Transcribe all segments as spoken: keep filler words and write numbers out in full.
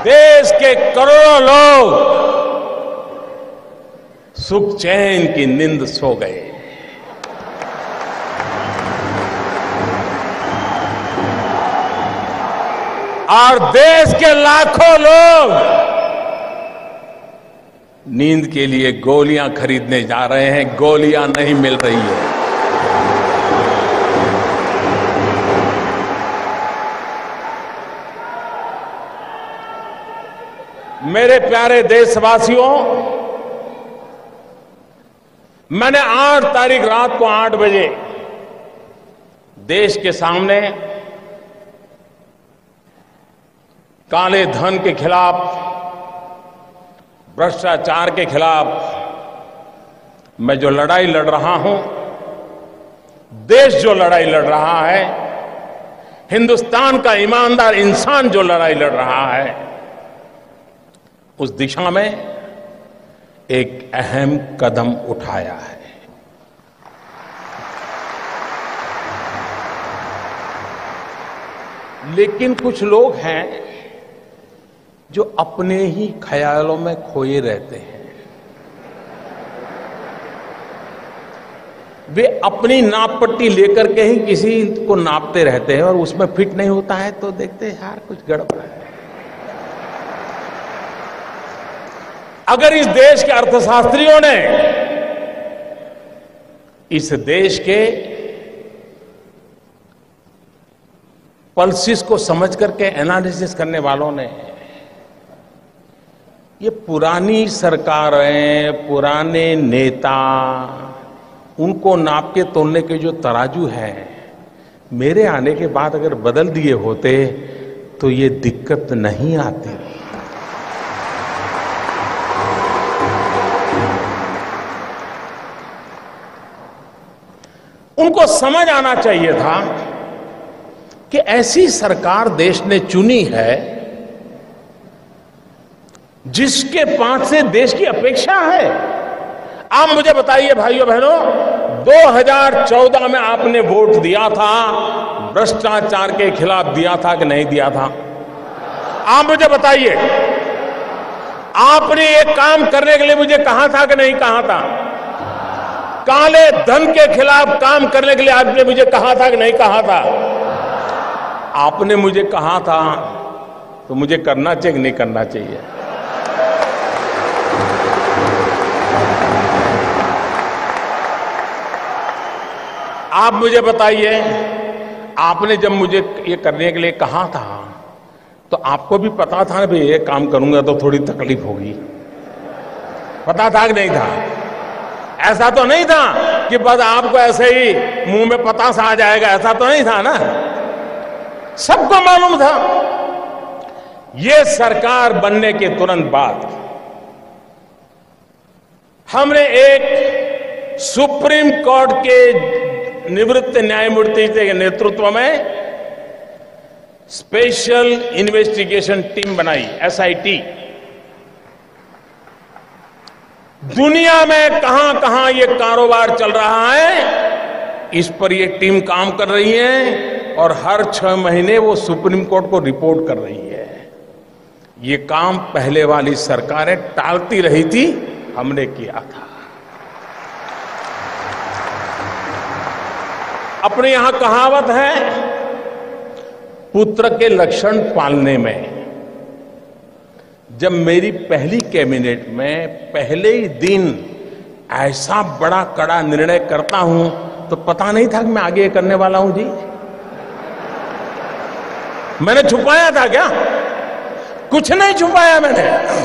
देश के करोड़ों लोग सुख चैन की नींद सो गए। और देश के लाखों लोग नींद के लिए गोलियां खरीदने जा रहे हैं, गोलियां नहीं मिल रही है। मेरे प्यारे देशवासियों, मैंने आठ तारीख रात को आठ बजे देश के सामने काले धन के खिलाफ, भ्रष्टाचार के खिलाफ मैं जो लड़ाई लड़ रहा हूं, देश जो लड़ाई लड़ रहा है, हिंदुस्तान का ईमानदार इंसान जो लड़ाई लड़ रहा है, उस दिशा में एक अहम कदम उठाया है। लेकिन कुछ लोग हैं जो अपने ही ख्यालों में खोए रहते हैं। वे अपनी नाप पट्टी लेकर के ही किसी को नापते रहते हैं और उसमें फिट नहीं होता है तो देखते हैं यार कुछ गड़बड़ है। अगर इस देश के अर्थशास्त्रियों ने, इस देश के पल्सिस को समझ करके एनालिसिस करने वालों ने, ये पुरानी सरकारें, पुराने नेता, उनको नाप के तोलने के जो तराजू है, मेरे आने के बाद अगर बदल दिए होते तो ये दिक्कत नहीं आती। उनको समझ आना चाहिए था कि ऐसी सरकार देश ने चुनी है जिसके पास से देश की अपेक्षा है। आप मुझे बताइए भाइयों बहनों, दो हज़ार चौदह में आपने वोट दिया था, भ्रष्टाचार के खिलाफ दिया था कि नहीं दिया था? आप मुझे बताइए, आपने एक काम करने के लिए मुझे कहा था कि नहीं कहा था? काले धन के खिलाफ काम करने के लिए आपने मुझे कहा था कि नहीं कहा था? आपने मुझे कहा था तो मुझे करना चाहिए कि नहीं करना चाहिए? आप मुझे बताइए, आपने जब मुझे ये करने के लिए कहा था तो आपको भी पता था ना भाई ये काम करूंगा तो थोड़ी तकलीफ होगी, पता था कि नहीं था? ऐसा तो नहीं था कि बस आपको ऐसे ही मुंह में पता सा आ जाएगा, ऐसा तो नहीं था ना, सबको मालूम था। ये सरकार बनने के तुरंत बाद हमने एक सुप्रीम कोर्ट के निवृत्त न्यायमूर्ति के नेतृत्व में स्पेशल इन्वेस्टिगेशन टीम बनाई, एस आई टी। दुनिया में कहां कहां ये कारोबार चल रहा है, इस पर ये टीम काम कर रही है और हर छह महीने वो सुप्रीम कोर्ट को रिपोर्ट कर रही है। ये काम पहले वाली सरकारें टालती रही थी, हमने किया था। अपने यहां कहावत है, पुत्र के लक्षण पालने में। जब मेरी पहली कैबिनेट में पहले ही दिन ऐसा बड़ा कड़ा निर्णय करता हूं तो पता नहीं था कि मैं आगे करने वाला हूं जी। मैंने छुपाया था क्या? कुछ नहीं छुपाया मैंने।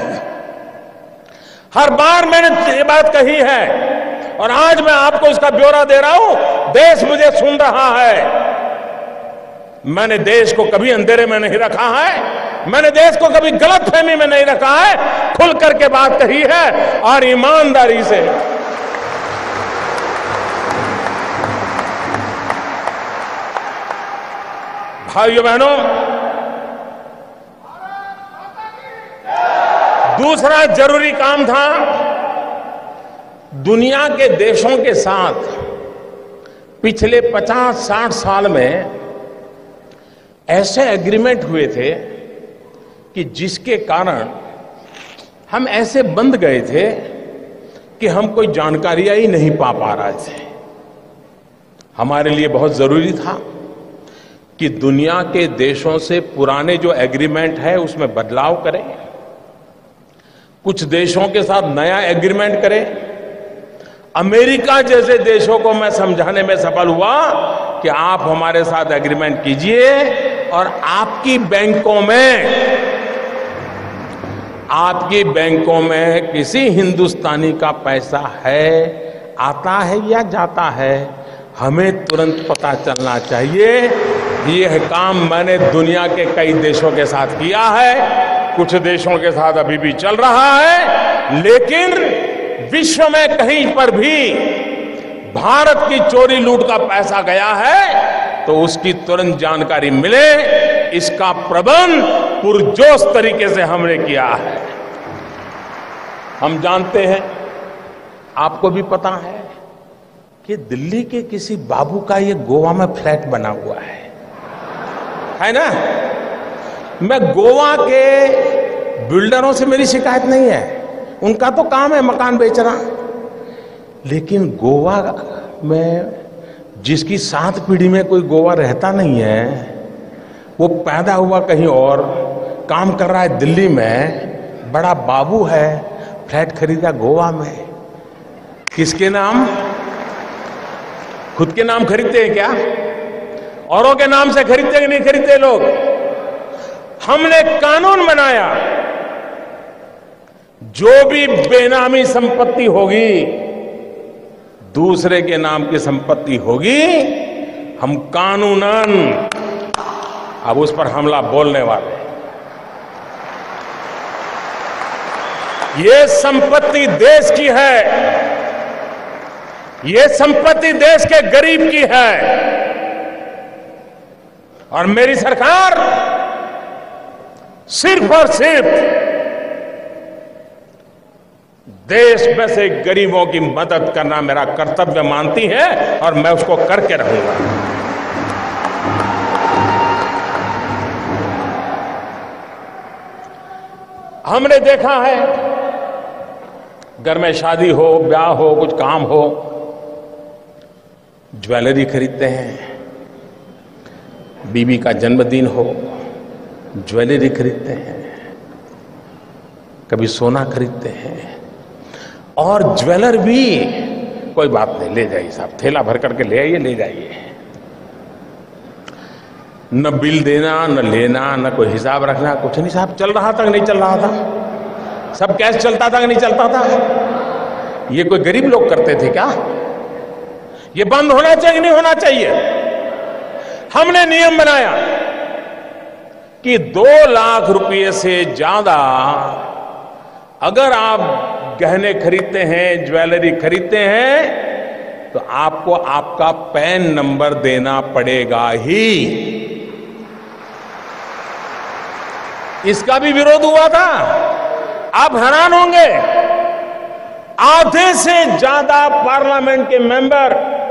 हर बार मैंने ये बात कही है और आज मैं आपको इसका ब्यौरा दे रहा हूं। देश मुझे सुन रहा है। मैंने देश को कभी अंधेरे में नहीं रखा है, मैंने देश को कभी गलतफहमी में नहीं रखा है, खुल करके बात कही है और ईमानदारी से। भाइयों बहनों, दूसरा जरूरी काम था, दुनिया के देशों के साथ पिछले पचास साठ साल में ऐसे एग्रीमेंट हुए थे कि जिसके कारण हम ऐसे बंद गए थे कि हम कोई जानकारियां ही नहीं पा पा रहे थे। हमारे लिए बहुत जरूरी था कि दुनिया के देशों से पुराने जो एग्रीमेंट है उसमें बदलाव करें, कुछ देशों के साथ नया एग्रीमेंट करें। अमेरिका जैसे देशों को मैं समझाने में सफल हुआ कि आप हमारे साथ एग्रीमेंट कीजिए और आपकी बैंकों में आपकी बैंकों में किसी हिंदुस्तानी का पैसा है, आता है या जाता है, हमें तुरंत पता चलना चाहिए। यह काम मैंने दुनिया के कई देशों के साथ किया है, कुछ देशों के साथ अभी भी चल रहा है, लेकिन विश्व में कहीं पर भी भारत की चोरी लूट का पैसा गया है तो उसकी तुरंत जानकारी मिले, इसका प्रबंध पुरजोश तरीके से हमने किया है। हम जानते हैं, आपको भी पता है कि दिल्ली के किसी बाबू का ये गोवा में फ्लैट बना हुआ है, है ना। मैं गोवा के बिल्डरों से मेरी शिकायत नहीं है, उनका तो काम है मकान बेचना, लेकिन गोवा में जिसकी सात पीढ़ी में कोई गोवा रहता नहीं है, वो पैदा हुआ कहीं और, काम कर रहा है दिल्ली में, बड़ा बाबू है, फ्लैट खरीदा गोवा में। किसके नाम? खुद के नाम खरीदते हैं क्या? औरों के नाम से खरीदते कि नहीं खरीदते लोग? हमने कानून बनाया, जो भी बेनामी संपत्ति होगी, दूसरे के नाम की संपत्ति होगी, हम कानूनन अब उस पर हमला बोलने वाले। ये संपत्ति देश की है, ये संपत्ति देश के गरीब की है, और मेरी सरकार सिर्फ और सिर्फ देश में से गरीबों की मदद करना मेरा कर्तव्य मानती है, और मैं उसको करके रहूंगा। हमने देखा है, घर में शादी हो, ब्याह हो, कुछ काम हो, ज्वेलरी खरीदते हैं, बीवी का जन्मदिन हो, ज्वेलरी खरीदते हैं, कभी सोना खरीदते हैं, और ज्वेलर भी कोई बात नहीं, ले जाइए साहब, थैला भर करके ले आइए, ले जाइए, न बिल देना, न लेना, न कोई हिसाब रखना, कुछ नहीं साहब। चल रहा था कि नहीं चल रहा था? सब कैश चलता था कि नहीं चलता था? ये कोई गरीब लोग करते थे क्या? ये बंद होना चाहिए नहीं होना चाहिए? हमने नियम बनाया कि दो लाख रुपए से ज्यादा अगर आप गहने खरीदते हैं, ज्वेलरी खरीदते हैं, तो आपको आपका पैन नंबर देना पड़ेगा ही। इसका भी विरोध हुआ था। आप हैरान होंगे, आधे से ज्यादा पार्लियामेंट के मेंबर,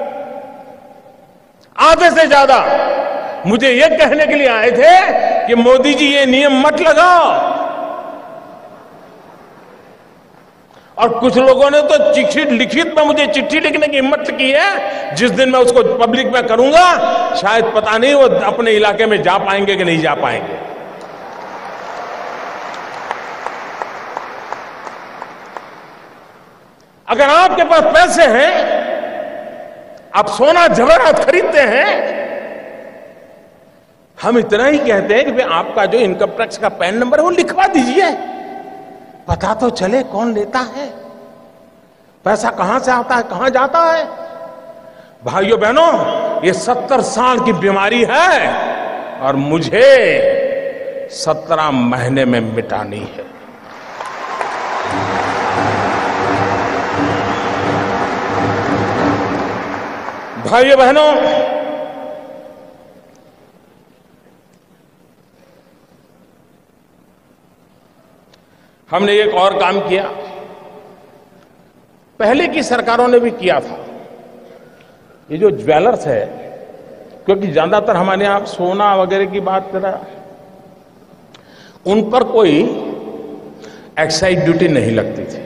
आधे से ज्यादा मुझे यह कहने के लिए आए थे कि मोदी जी ये नियम मत लगाओ, और कुछ लोगों ने तो चिट्ठी लिखित में मुझे चिट्ठी लिखने की हिम्मत की है। जिस दिन मैं उसको पब्लिक में करूंगा, शायद पता नहीं वो अपने इलाके में जा पाएंगे कि नहीं जा पाएंगे। अगर आपके पास पैसे हैं, आप सोना जवाहरात खरीदते हैं, हम इतना ही कहते हैं कि भाई आपका जो इनकम टैक्स का पैन नंबर है वो लिखवा दीजिए, पता तो चले कौन लेता है, पैसा कहां से आता है, कहां जाता है। भाइयों बहनों, ये सत्तर साल की बीमारी है और मुझे सत्रह महीने में मिटानी है। भाइयों बहनों, हमने एक और काम किया, पहले की सरकारों ने भी किया था। ये जो ज्वेलर्स है, क्योंकि ज्यादातर हमारे यहां सोना वगैरह की बात करा, उन पर कोई एक्साइज ड्यूटी नहीं लगती थी।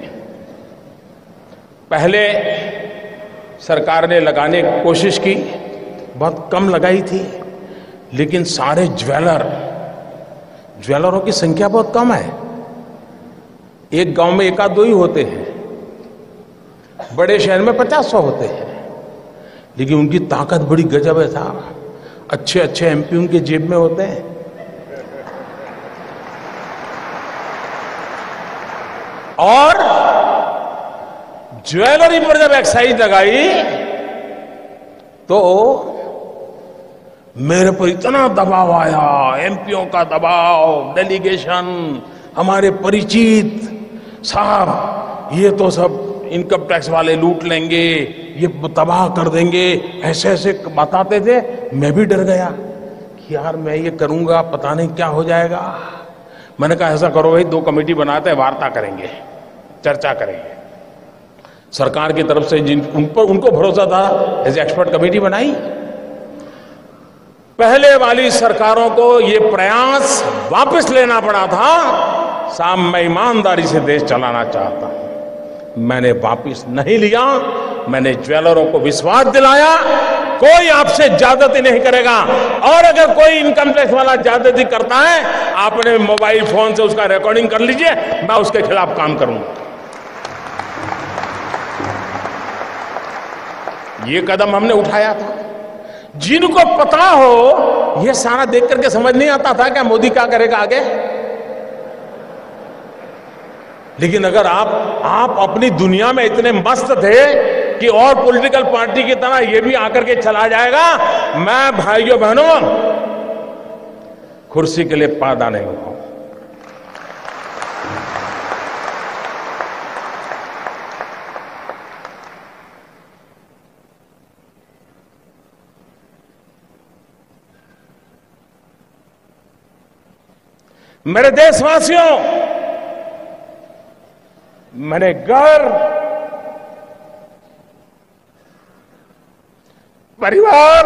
पहले सरकार ने लगाने की कोशिश की, बहुत कम लगाई थी, लेकिन सारे ज्वेलर ज्वेलरों की संख्या बहुत कम है। एक गांव में एक आध दो ही होते हैं, बड़े शहर में पचास सौ होते हैं, लेकिन उनकी ताकत बड़ी गजब है साहब। अच्छे अच्छे एमपी उनके जेब में होते हैं। और ज्वेलरी पर जब एक्साइज लगाई तो मेरे पर इतना दबाव आया, एमपीओ का दबाव, डेलीगेशन, हमारे परिचित, साहब ये तो सब इनकम टैक्स वाले लूट लेंगे, ये तबाह कर देंगे, ऐसे ऐसे बताते थे। मैं भी डर गया कि यार मैं ये करूंगा पता नहीं क्या हो जाएगा। मैंने कहा ऐसा करो भाई, दो कमेटी बनाते हैं, वार्ता करेंगे, चर्चा करेंगे। सरकार की तरफ से जिन उन पर उनको भरोसा था, ऐसे एक्सपर्ट कमेटी बनाई। पहले वाली सरकारों को ये प्रयास वापस लेना पड़ा था। साहब मैं ईमानदारी से देश चलाना चाहता हूं, मैंने वापस नहीं लिया। मैंने ज्वेलरों को विश्वास दिलाया कोई आपसे ज्यादती नहीं करेगा, और अगर कोई इनकम टैक्स वाला ज्यादती करता है, आपने मोबाइल फोन से उसका रिकॉर्डिंग कर लीजिए, मैं उसके खिलाफ काम करूंगा। ये कदम हमने उठाया था। जिनको पता हो, ये सारा देख करके समझ नहीं आता था क्या मोदी क्या करेगा आगे। लेकिन अगर आप आप अपनी दुनिया में इतने मस्त थे कि और पॉलिटिकल पार्टी की तरह ये भी आकर के चला जाएगा, मैं भाइयों बहनों कुर्सी के लिए पैदा नहीं हुआ। मेरे देशवासियों, मैंने घर, परिवार,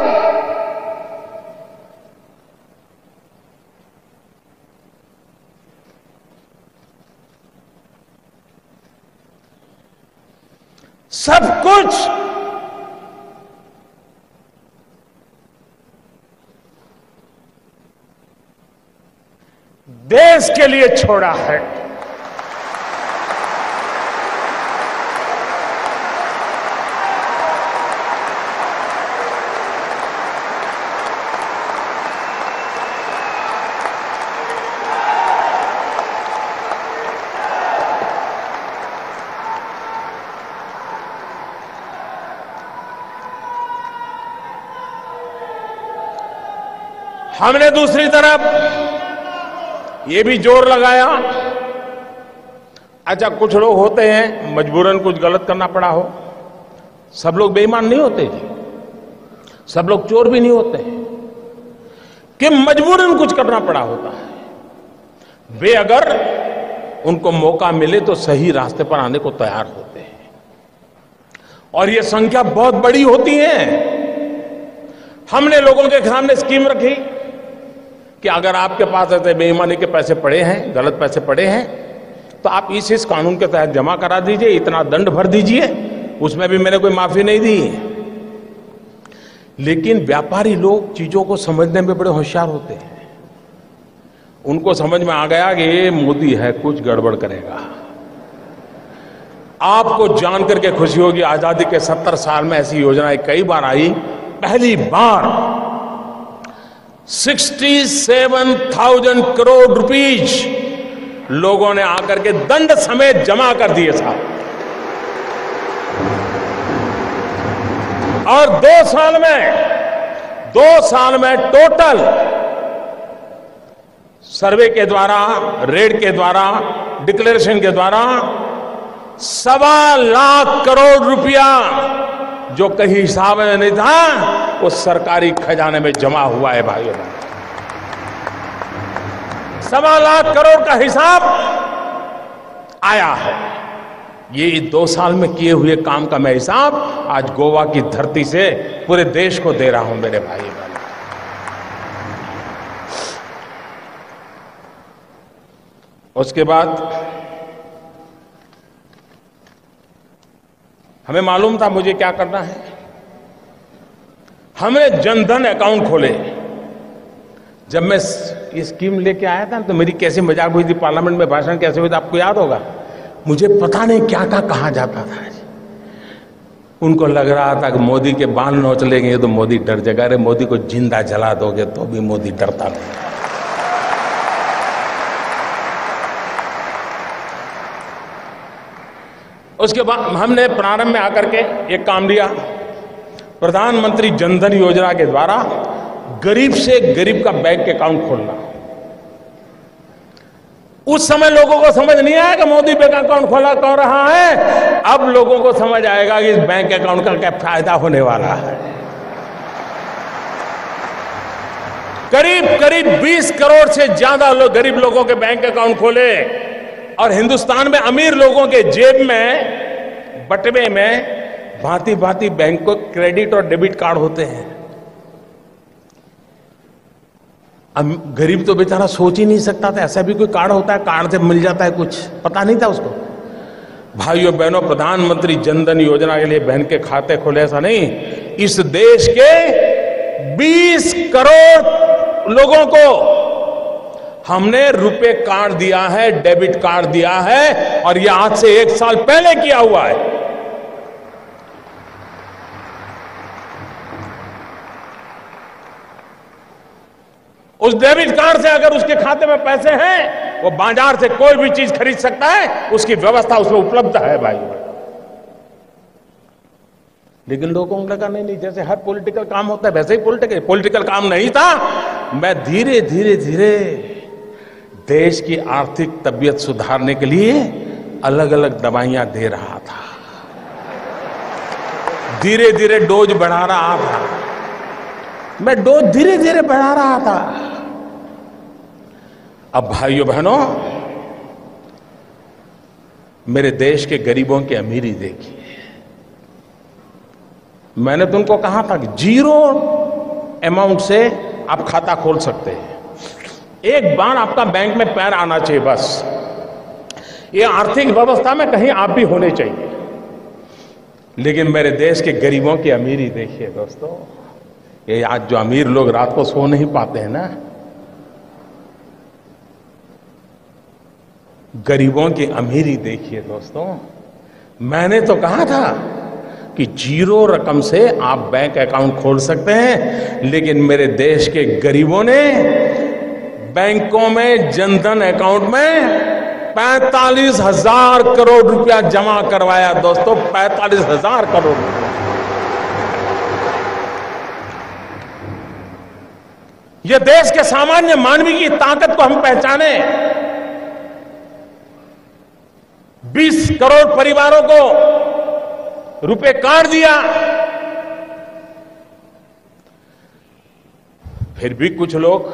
सब कुछ देश के लिए छोड़ा है। हमने दूसरी तरफ ये भी जोर लगाया, अच्छा कुछ लोग होते हैं मजबूरन कुछ गलत करना पड़ा हो। सब लोग बेईमान नहीं होते जी, सब लोग चोर भी नहीं होते कि मजबूरन कुछ करना पड़ा होता है। वे अगर उनको मौका मिले तो सही रास्ते पर आने को तैयार होते हैं, और ये संख्या बहुत बड़ी होती है। हमने लोगों के सामने स्कीम रखी कि अगर आपके पास ऐसे बेईमानी के पैसे पड़े हैं, गलत पैसे पड़े हैं, तो आप इस इस कानून के तहत जमा करा दीजिए, इतना दंड भर दीजिए। उसमें भी मैंने कोई माफी नहीं दी। लेकिन व्यापारी लोग चीजों को समझने में बड़े होशियार होते हैं। उनको समझ में आ गया कि ये मोदी है, कुछ गड़बड़ करेगा। आपको जान करके खुशी होगी, आजादी के सत्तर साल में ऐसी योजनाएं कई बार आई। पहली बार सड़सठ हज़ार करोड़ रुपीज लोगों ने आकर के दंड समेत जमा कर दिए साहब। और दो साल में दो साल में टोटल सर्वे के द्वारा, रेड के द्वारा, डिक्लेरेशन के द्वारा सवा लाख करोड़ रुपया जो कहीं हिसाब में नहीं था, वो सरकारी खजाने में जमा हुआ है भाइयों। सवा लाख करोड़ का हिसाब आया है। ये दो साल में किए हुए काम का मैं हिसाब आज गोवा की धरती से पूरे देश को दे रहा हूं मेरे भाई बहन। उसके बाद हमें मालूम था मुझे क्या करना है। हमने जनधन अकाउंट खोले। जब मैं ये स्कीम लेके आया था तो मेरी कैसे मजाक हुई थी, पार्लियामेंट में भाषण कैसे हुई थी आपको याद होगा। मुझे पता नहीं क्या क्या कहा जाता था। उनको लग रहा था कि मोदी के बाल नोच लेंगे तो मोदी डर जाएगा। अरे मोदी को जिंदा जला दोगे तो भी मोदी डरता नहीं। उसके बाद हमने प्रारंभ में आकर के एक काम लिया, प्रधानमंत्री जनधन योजना के द्वारा गरीब से गरीब का बैंक अकाउंट खोलना। उस समय लोगों को समझ नहीं आया कि मोदी बैंक अकाउंट खोला कौन रहा है। अब लोगों को समझ आएगा कि इस बैंक अकाउंट का क्या फायदा होने वाला है। करीब करीब बीस करोड़ से ज्यादा लोग गरीब लोगों के बैंक अकाउंट खोले और हिंदुस्तान में अमीर लोगों के जेब में बटवे में भांति भांति बैंक को क्रेडिट और डेबिट कार्ड होते हैं। अब गरीब तो बेचारा सोच ही नहीं सकता था ऐसा भी कोई कार्ड होता है, कार्ड से मिल जाता है कुछ, पता नहीं था उसको। भाइयों बहनों, प्रधानमंत्री जनधन योजना के लिए बहन के खाते खोले ऐसा नहीं, इस देश के बीस करोड़ लोगों को हमने रुपए कार्ड दिया है, डेबिट कार्ड दिया है और यह आज से एक साल पहले किया हुआ है। उस डेबिट कार्ड से अगर उसके खाते में पैसे हैं, वो बाजार से कोई भी चीज खरीद सकता है, उसकी व्यवस्था उसमें उपलब्ध है भाई। लेकिन लोगों को लगा नहीं नहीं जैसे हर पॉलिटिकल काम होता है वैसे ही पॉलिटिकल पॉलिटिकल काम नहीं था। मैं धीरे धीरे धीरे देश की आर्थिक तबीयत सुधारने के लिए अलग अलग दवाइयां दे रहा था, धीरे धीरे डोज बढ़ा रहा था, मैं डोज धीरे धीरे बढ़ा रहा था। अब भाइयों बहनों, मेरे देश के गरीबों की अमीरी देखिए। मैंने तुमको कहा था कि जीरो अमाउंट से आप खाता खोल सकते हैं, एक बार आपका बैंक में पैर आना चाहिए बस। ये आर्थिक व्यवस्था में कहीं आप भी होने चाहिए। लेकिन मेरे देश के गरीबों की अमीरी देखिए दोस्तों। ये आज जो अमीर लोग रात को सो नहीं पाते हैं ना, गरीबों की अमीरी देखिए दोस्तों। मैंने तो कहा था कि जीरो रकम से आप बैंक अकाउंट खोल सकते हैं, लेकिन मेरे देश के गरीबों ने बैंकों में जनधन अकाउंट में पैंतालीस हजार करोड़ रुपया जमा करवाया दोस्तों, पैंतालीस हजार करोड़ रुपया। यह देश के सामान्य मानवी की ताकत को हम पहचाने। बीस करोड़ परिवारों को रुपए कार्ड दिया, फिर भी कुछ लोग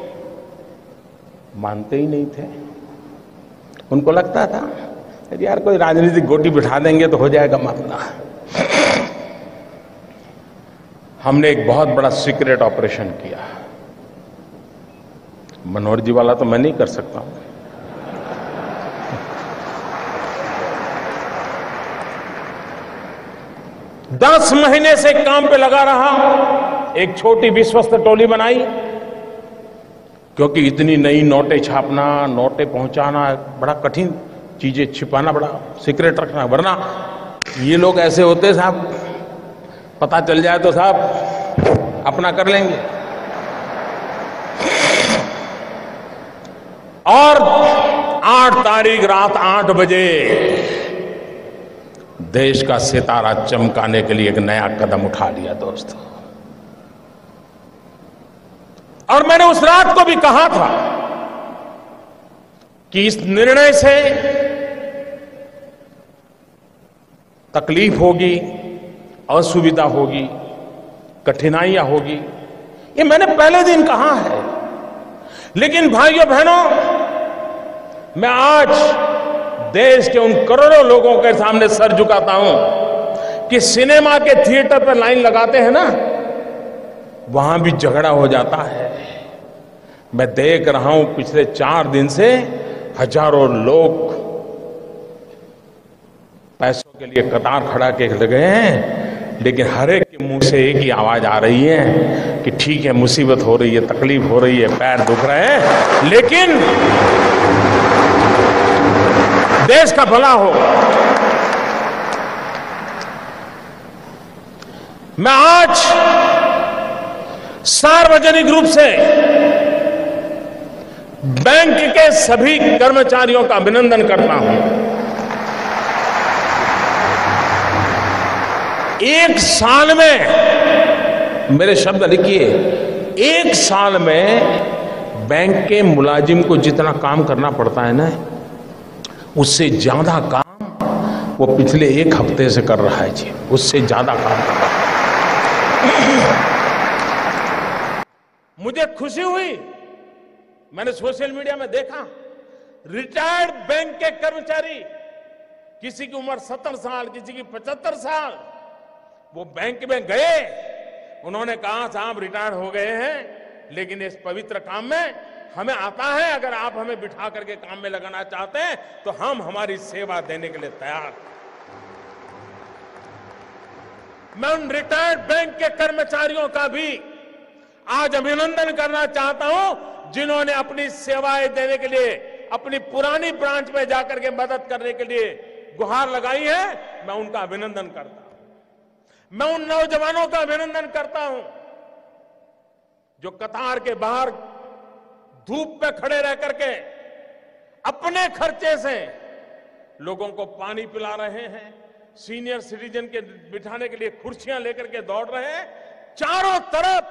मानते ही नहीं थे। उनको लगता था यार कोई राजनीतिक गोटी बिठा देंगे तो हो जाएगा मामला। हमने एक बहुत बड़ा सीक्रेट ऑपरेशन किया। मनोहर जी वाला तो मैं नहीं कर सकता हूं। दस महीने से काम पे लगा रहा, एक छोटी विश्वस्त टोली बनाई, क्योंकि इतनी नई नोटें छापना, नोटें पहुंचाना बड़ा कठिन, चीजें छिपाना बड़ा सीक्रेट रखना, वरना ये लोग ऐसे होते साहब, पता चल जाए तो साहब अपना कर लेंगे। और आठ तारीख रात आठ बजे देश का सितारा चमकाने के लिए एक नया कदम उठा लिया दोस्तों। और मैंने उस रात को भी कहा था कि इस निर्णय से तकलीफ होगी, असुविधा होगी, कठिनाइयां होगी, ये मैंने पहले दिन कहा है। लेकिन भाइयों बहनों, मैं आज देश के उन करोड़ों लोगों के सामने सर झुकाता हूं कि सिनेमा के थिएटर पर लाइन लगाते हैं ना, वहां भी झगड़ा हो जाता है। मैं देख रहा हूं पिछले चार दिन से हजारों लोग पैसों के लिए कतार खड़ा के लगे हैं, लेकिन हर एक के मुंह से एक ही आवाज आ रही है कि ठीक है, मुसीबत हो रही है, तकलीफ हो रही है, पैर दुख रहे हैं, लेकिन देश का भला हो। मैं आज सार्वजनिक रूप से बैंक के सभी कर्मचारियों का अभिनंदन करता हूं। एक साल में, मेरे शब्द लिखिए, एक साल में बैंक के मुलाजिम को जितना काम करना पड़ता है ना, उससे ज्यादा काम वो पिछले एक हफ्ते से कर रहा है जी, उससे ज्यादा काम कर रहा है। मुझे खुशी हुई, मैंने सोशल मीडिया में देखा, रिटायर्ड बैंक के कर्मचारी, किसी की उम्र सत्तर साल, किसी की पचहत्तर साल, वो बैंक में गए, उन्होंने कहा साहब रिटायर हो गए हैं, लेकिन इस पवित्र काम में हमें आता है, अगर आप हमें बिठा करके काम में लगाना चाहते हैं तो हम हमारी सेवा देने के लिए तैयार। मैं उन रिटायर्ड बैंक के कर्मचारियों का भी आज अभिनंदन करना चाहता हूं, जिन्होंने अपनी सेवाएं देने के लिए अपनी पुरानी ब्रांच में जाकर के मदद करने के लिए गुहार लगाई है। मैं उनका अभिनंदन करता हूं। मैं उन नौजवानों का अभिनंदन करता हूं जो कतार के बाहर धूप में खड़े रह करके अपने खर्चे से लोगों को पानी पिला रहे हैं, सीनियर सिटीजन के बिठाने के लिए कुर्सियां लेकर के दौड़ रहे हैं। चारों तरफ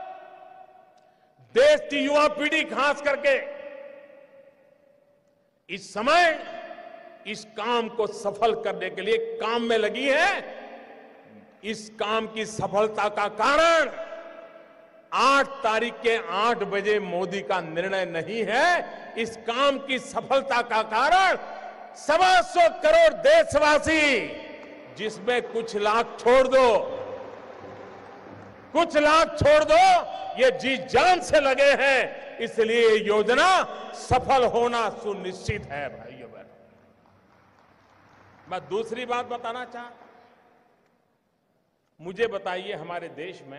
देश की युवा पीढ़ी खास करके इस समय इस काम को सफल करने के लिए काम में लगी है। इस काम की सफलता का कारण आठ तारीख के आठ बजे मोदी का निर्णय नहीं है। इस काम की सफलता का कारण सवा सौ करोड़ देशवासी, जिसमें कुछ लाख छोड़ दो, कुछ लाख छोड़ दो, ये जी जान से लगे हैं, इसलिए ये योजना सफल होना सुनिश्चित है। भाइयों बहनों, मैं दूसरी बात बताना चाहता, मुझे बताइए, हमारे देश में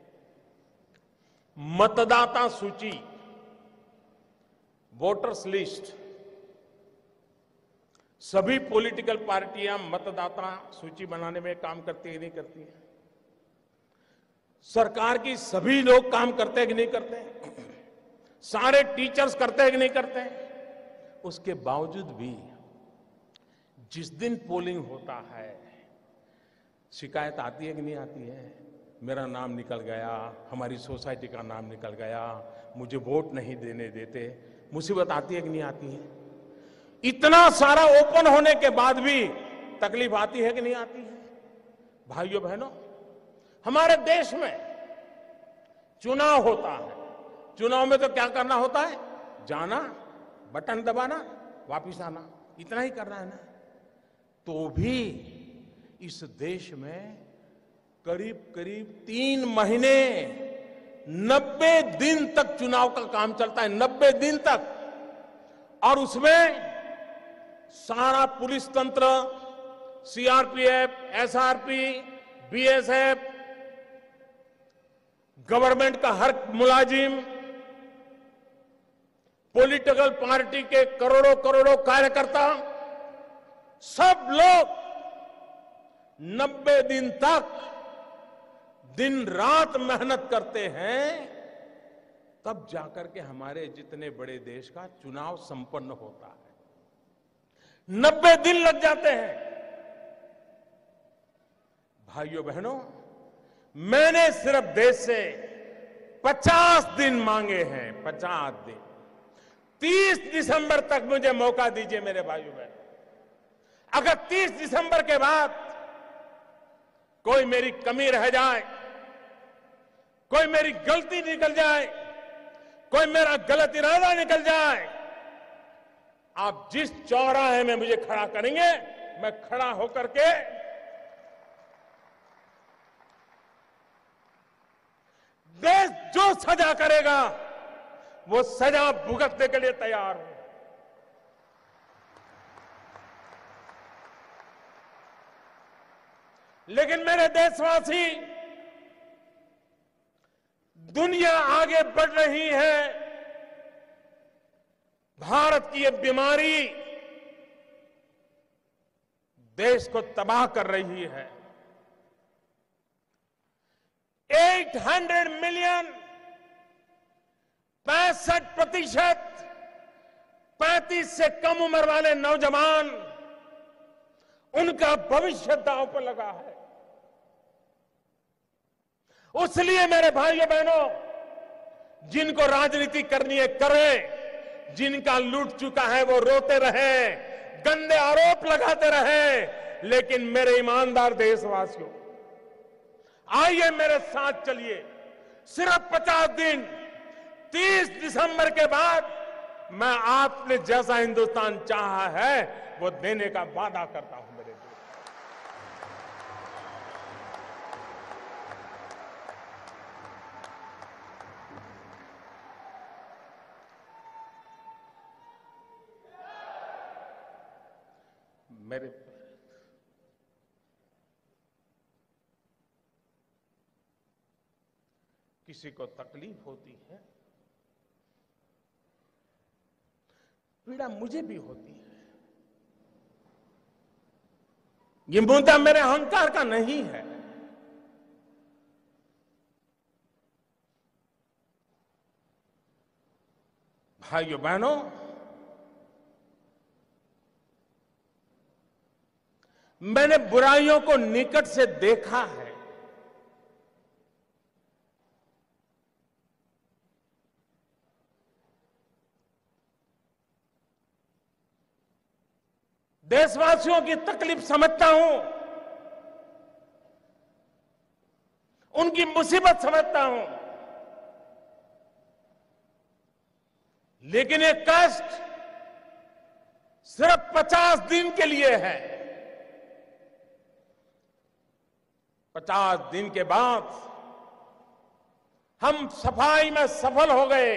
मतदाता सूची, वोटर्स लिस्ट, सभी पॉलिटिकल पार्टियां मतदाता सूची बनाने में काम करती है कि नहीं करती है? सरकार की सभी लोग काम करते हैं कि नहीं करते हैं? सारे टीचर्स करते हैं कि नहीं करते हैं? उसके बावजूद भी जिस दिन पोलिंग होता है शिकायत आती है कि नहीं आती है? मेरा नाम निकल गया, हमारी सोसाइटी का नाम निकल गया, मुझे वोट नहीं देने देते। मुसीबत आती है कि नहीं आती है? इतना सारा ओपन होने के बाद भी तकलीफ आती है कि नहीं आती है? भाइयों बहनों, हमारे देश में चुनाव होता है, चुनाव में तो क्या करना होता है? जाना, बटन दबाना, वापिस आना, इतना ही करना है ना। तो भी इस देश में करीब करीब तीन महीने, नब्बे दिन तक चुनाव का काम चलता है, नब्बे दिन तक। और उसमें सारा पुलिस तंत्र, सीआरपीएफ, एसआरपी, बीएसएफ, गवर्नमेंट का हर मुलाजिम, पॉलिटिकल पार्टी के करोड़ों करोड़ों कार्यकर्ता, सब लोग नब्बे दिन तक दिन रात मेहनत करते हैं, तब जाकर के हमारे जितने बड़े देश का चुनाव संपन्न होता है। नब्बे दिन लग जाते हैं। भाइयों बहनों, मैंने सिर्फ देश से पचास दिन मांगे हैं, पचास दिन। तीस दिसंबर तक मुझे मौका दीजिए मेरे भाइयों बहनों। अगर तीस दिसंबर के बाद कोई मेरी कमी रह जाए, कोई मेरी गलती निकल जाए, कोई मेरा गलत इरादा निकल जाए, आप जिस चौराहे में मुझे खड़ा करेंगे, मैं खड़ा होकर के देश जो सजा करेगा वो सजा भुगतने के लिए तैयार हूं। लेकिन मेरे देशवासी, दुनिया आगे बढ़ रही है, भारत की ये बीमारी देश को तबाह कर रही है। आठ सौ मिलियन, पैंसठ प्रतिशत पैंतीस से कम उम्र वाले नौजवान, उनका भविष्य दांव पर लगा है। इसलिए मेरे भाइयों बहनों, जिनको राजनीति करनी है करें, जिनका लूट चुका है वो रोते रहे, गंदे आरोप लगाते रहे, लेकिन मेरे ईमानदार देशवासियों, आइए मेरे साथ चलिए। सिर्फ पचास दिन, तीस दिसंबर के बाद मैं आपने जैसा हिंदुस्तान चाहा है वो देने का वादा करता हूं मेरे देश। मेरे किसी को तकलीफ होती है, पीड़ा मुझे भी होती है। ये मुद्दा मेरे अहंकार का नहीं है। भाइयों बहनों, मैंने बुराइयों को निकट से देखा है। देशवासियों की तकलीफ समझता हूं, उनकी मुसीबत समझता हूं, लेकिन ये कष्ट सिर्फ पचास दिन के लिए है। पचास दिन के बाद हम सफाई में सफल हो गए,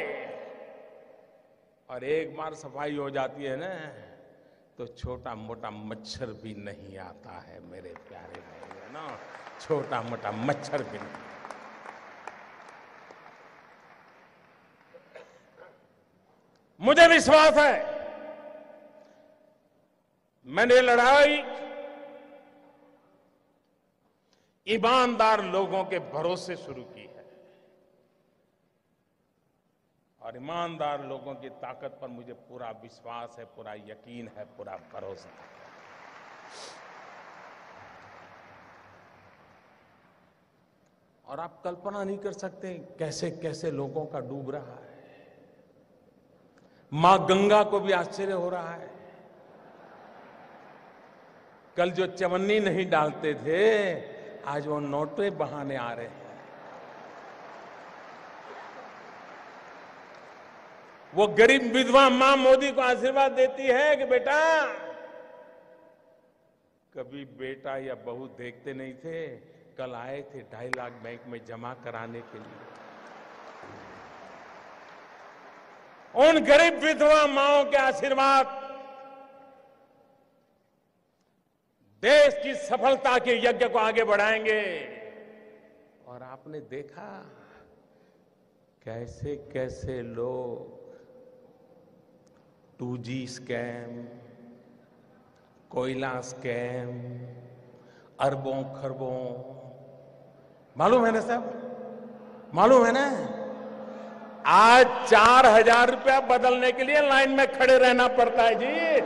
और एक बार सफाई हो जाती है ना, तो छोटा मोटा मच्छर भी नहीं आता है मेरे प्यारे भाई, ना छोटा मोटा मच्छर भी नहीं। मुझे विश्वास है, मैंने लड़ाई ईमानदार लोगों के भरोसे शुरू की है, और ईमानदार लोगों की ताकत पर मुझे पूरा विश्वास है, पूरा यकीन है, पूरा भरोसा है। और आप कल्पना नहीं कर सकते कैसे कैसे लोगों का डूब रहा है। मां गंगा को भी आश्चर्य हो रहा है। कल जो चवन्नी नहीं डालते थे, आज वो नोटे बहाने आ रहे हैं। वो गरीब विधवा मां मोदी को आशीर्वाद देती है कि बेटा, कभी बेटा या बहू देखते नहीं थे, कल आए थे ढाई लाख बैंक में जमा कराने के लिए। उन गरीब विधवा माओं के आशीर्वाद देश की सफलता के यज्ञ को आगे बढ़ाएंगे। और आपने देखा कैसे कैसे लोग टू जी स्कैम, कोयला स्कैम, अरबों खरबों, मालूम है ना सब, मालूम है ना। आज चार हजार रुपया बदलने के लिए लाइन में खड़े रहना पड़ता है जी।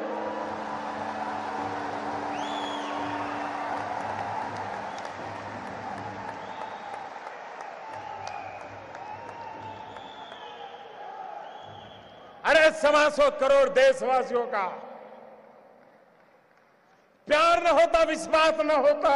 अरे सवा सौ करोड़ देशवासियों का प्यार न होता, विश्वास न होता,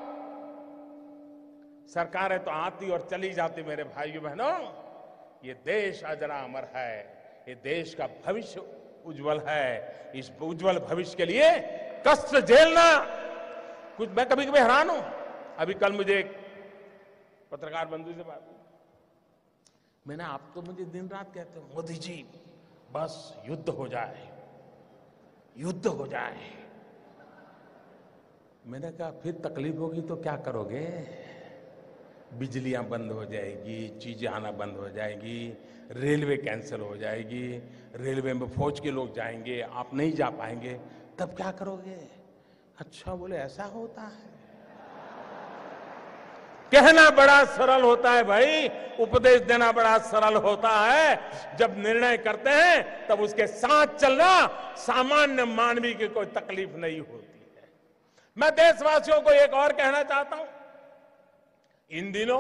सरकारें तो आती और चली जाती। मेरे भाइयों बहनों, ये देश अजरा अमर है, ये देश का भविष्य उज्जवल है। इस उज्जवल भविष्य के लिए कष्ट झेलना, कुछ मैं कभी कभी हैरान हूं। अभी कल मुझे एक पत्रकार बंधु से बात हुई, मैंने आप तो मुझे दिन रात कहते हो मोदी जी बस युद्ध हो जाए, युद्ध हो जाए। मैंने कहा फिर तकलीफ होगी तो क्या करोगे? बिजलियां बंद हो जाएगी, चीजें आना बंद हो जाएगी, रेलवे कैंसिल हो जाएगी, रेलवे में फौज के लोग जाएंगे, आप नहीं जा पाएंगे, तब क्या करोगे? अच्छा, बोले ऐसा होता है। कहना बड़ा सरल होता है भाई, उपदेश देना बड़ा सरल होता है। जब निर्णय करते हैं तब उसके साथ चलना सामान्य मानवी की कोई तकलीफ नहीं होती है। मैं देशवासियों को एक और कहना चाहता हूं, इन दिनों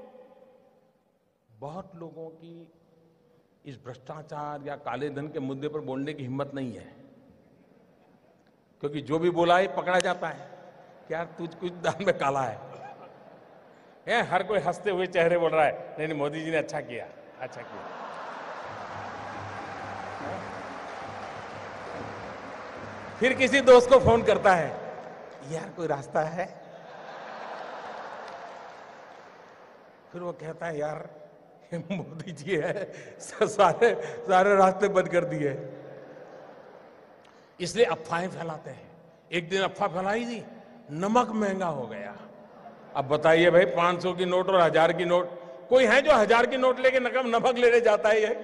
बहुत लोगों की इस भ्रष्टाचार या काले धन के मुद्दे पर बोलने की हिम्मत नहीं है, क्योंकि जो भी बोला है पकड़ा जाता है कि यार तुझ कुछ दान में काला है। है हर कोई हंसते हुए चेहरे बोल रहा है, नहीं नहीं मोदी जी ने अच्छा किया, अच्छा किया। फिर किसी दोस्त को फोन करता है, यार कोई रास्ता है? फिर वो कहता है यार मोदी जी है, सारे सारे रास्ते बंद कर दिए। इसलिए अफवाहें फैलाते हैं। एक दिन अफवाह फैलाई थी, नमक महंगा हो गया। अब बताइए भाई, पांच सौ की नोट और हजार की नोट, कोई है जो हजार की नोट लेके नकम नमक लेने जाता है? ये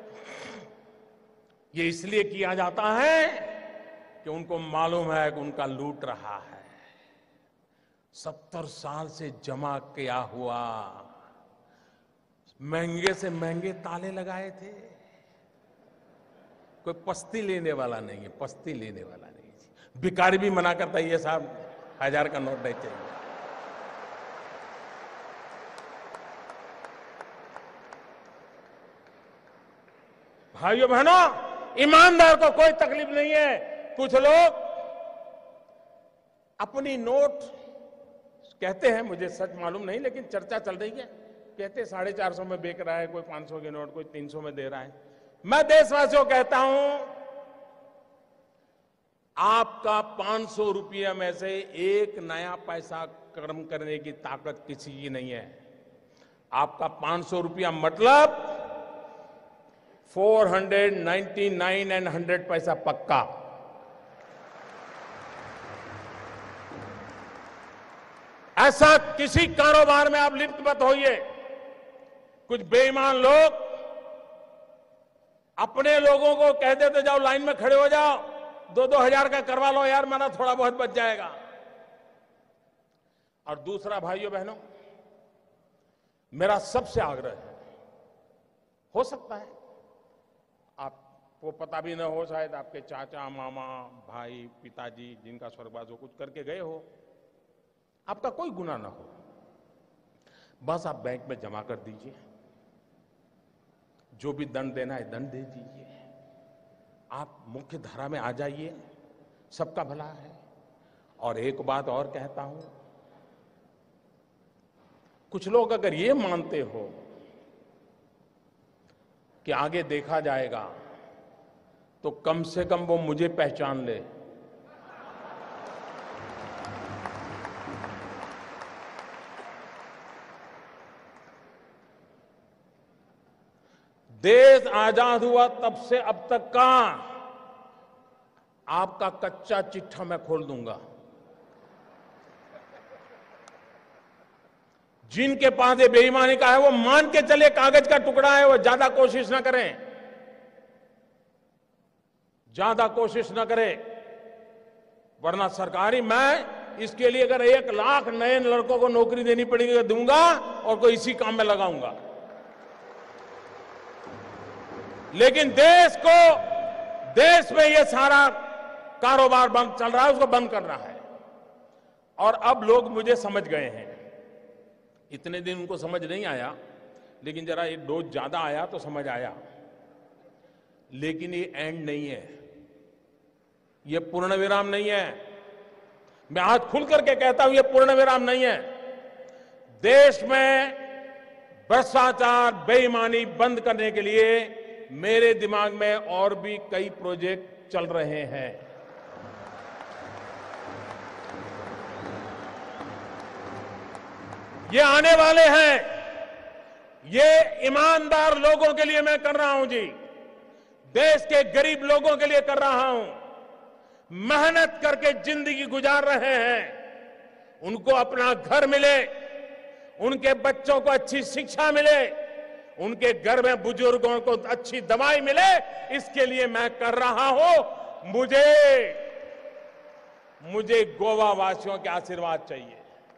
ये इसलिए किया जाता है कि उनको मालूम है कि उनका लूट रहा है। सत्तर साल से जमा किया हुआ महंगे से महंगे ताले लगाए थे। कोई पस्ती लेने वाला नहीं है, पस्ती लेने वाला नहीं है। भिखारी भी मना करता है, ये साहब हजार का नोट नहीं चाहिए। भाइयों बहनों, ईमानदार को कोई तकलीफ नहीं है। कुछ लोग अपनी नोट कहते हैं, मुझे सच मालूम नहीं, लेकिन चर्चा चल रही है, कहते साढ़े चार सौ में बेच रहा है, कोई पांच सौ की नोट, कोई तीन सौ में दे रहा है। मैं देशवासियों को कहता हूं, आपका पांच सौ रुपये में से एक नया पैसा कर्म करने की ताकत किसी की नहीं है। आपका पांच सौ रुपया मतलब four hundred ninety nine and hundred पैसा पक्का। ऐसा किसी कारोबार में आप लिप्त मत होइए। कुछ बेईमान लोग अपने लोगों को कह देते जाओ लाइन में खड़े हो जाओ, दो दो हजार का करवा लो यार, मेरा थोड़ा बहुत बच जाएगा। और दूसरा, भाइयों बहनों, मेरा सबसे आग्रह है, हो सकता है आपको पता भी न हो, शायद आपके चाचा, मामा, भाई, पिताजी जिनका स्वर्गवास हो कुछ करके गए हो, आपका कोई गुनाह ना हो, बस आप बैंक में जमा कर दीजिए, जो भी दंड देना है दंड दे दीजिए, आप मुख्य धारा में आ जाइए, सबका भला है। और एक बात और कहता हूं, कुछ लोग अगर ये मानते हो कि आगे देखा जाएगा, तो कम से कम वो मुझे पहचान ले। देश आजाद हुआ तब से अब तक का आपका कच्चा चिट्ठा मैं खोल दूंगा। जिनके पास ये बेईमानी का है वो मान के चले कागज का टुकड़ा है, वो ज्यादा कोशिश ना करें, ज्यादा कोशिश ना करें, वरना सरकारी मैं इसके लिए अगर एक लाख नए लड़कों को नौकरी देनी पड़ेगी दूंगा और कोई इसी काम में लगाऊंगा। लेकिन देश को, देश में ये सारा कारोबार बंद चल रहा है, उसको बंद करना है। और अब लोग मुझे समझ गए हैं, इतने दिन उनको समझ नहीं आया, लेकिन जरा एक डोज ज्यादा आया तो समझ आया। लेकिन ये एंड नहीं है, ये पूर्ण विराम नहीं है। मैं आज खुल करके कहता हूं, ये पूर्ण विराम नहीं है। देश में भ्रष्टाचार, बेईमानी बंद करने के लिए मेरे दिमाग में और भी कई प्रोजेक्ट चल रहे हैं। ये आने वाले हैं, ये ईमानदार लोगों के लिए मैं कर रहा हूं जी, देश के गरीब लोगों के लिए कर रहा हूं, मेहनत करके जिंदगी गुजार रहे हैं, उनको अपना घर मिले, उनके बच्चों को अच्छी शिक्षा मिले, उनके घर में बुजुर्गों को अच्छी दवाई मिले, इसके लिए मैं कर रहा हूं। मुझे मुझे गोवा वासियों के आशीर्वाद चाहिए।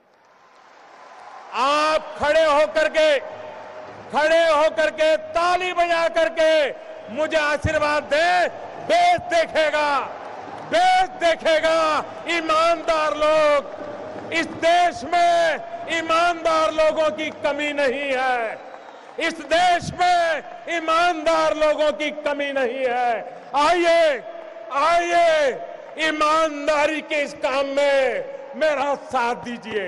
आप खड़े होकर के खड़े होकर के ताली बजा करके मुझे आशीर्वाद दें। देश देखेगा, देश देखेगा ईमानदार लोग। इस देश में ईमानदार लोगों की कमी नहीं है। इस देश में ईमानदार लोगों की कमी नहीं है। आइए आइए ईमानदारी के इस काम में मेरा साथ दीजिए।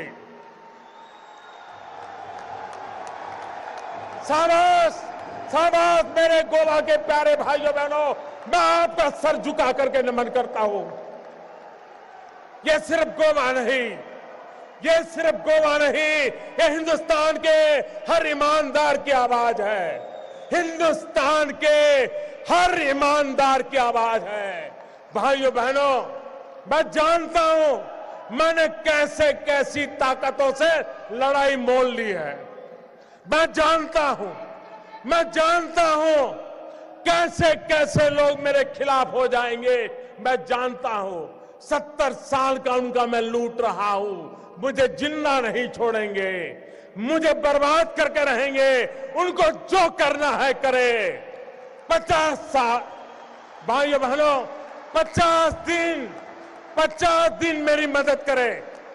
शाबाश शाबाश मेरे गोवा के प्यारे भाइयों बहनों, मैं आपका सर झुका करके नमन करता हूं। ये सिर्फ गोवा नहीं, ये सिर्फ गोवा नहीं, ये हिंदुस्तान के हर ईमानदार की आवाज है। हिंदुस्तान के हर ईमानदार की आवाज है। भाइयों बहनों, मैं जानता हूं मैंने कैसे कैसी ताकतों से लड़ाई मोल ली है। मैं जानता हूं मैं जानता हूं कैसे कैसे लोग मेरे खिलाफ हो जाएंगे। मैं जानता हूं सत्तर साल का उनका मैं लूट रहा हूं। मुझे जिंदा नहीं छोड़ेंगे, मुझे बर्बाद करके रहेंगे। उनको जो करना है करे। पचास साल भाइयों बहनों, पचास दिन पचास दिन मेरी मदद करे।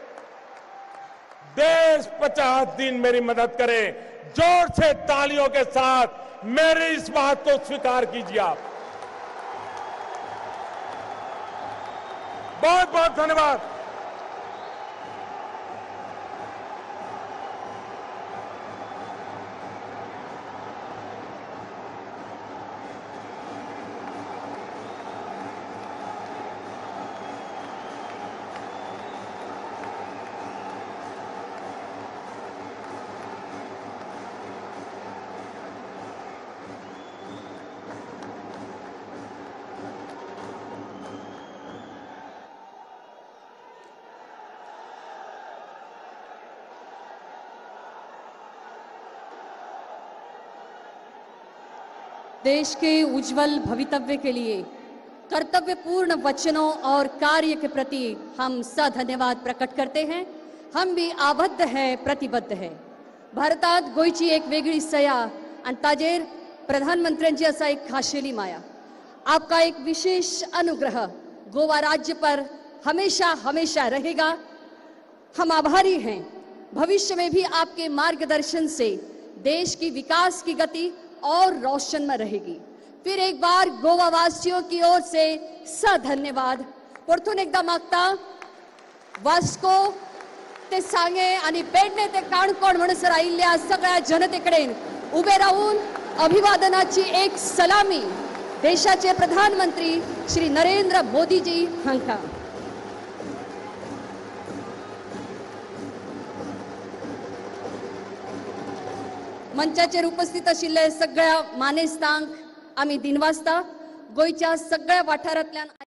देश पचास दिन मेरी मदद करे। जोर से तालियों के साथ मेरी इस बात को स्वीकार कीजिए आप। बहुत बहुत धन्यवाद। देश के उज्जवल भवितव्य के लिए कर्तव्यपूर्ण वचनों और कार्य के प्रति हम सधन्यवाद प्रकट करते हैं। हम भी आबद्ध है, प्रतिबद्ध है। भारतात गोयची एक वेगळी सया आणि ताजेर प्रधानमंत्र्यांची असा एक खाशेली माया। आपका एक विशेष अनुग्रह गोवा राज्य पर हमेशा हमेशा रहेगा। हम आभारी हैं। भविष्य में भी आपके मार्गदर्शन से देश की विकास की गति और रोशन में रहेगी। फिर एक बार गोवा वासियों की ओर से सधन्यवाद। परतून एकदा मागता वास्को ते सांगे आणि पेडणे ते काणकोण म्हणसर आयिल्ल्या सगळ्या जनतेकडेन उभे राहून अभिवादनाची एक सलामी देशाचे प्रधानमंत्री श्री नरेंद्र मोदीजी हांका। मंचाचेर उपस्थित आशिल्ले सगळ्या मानेस्तांक आमी दिनवासता गोयच्या सगळ्या वाठारांतल्यान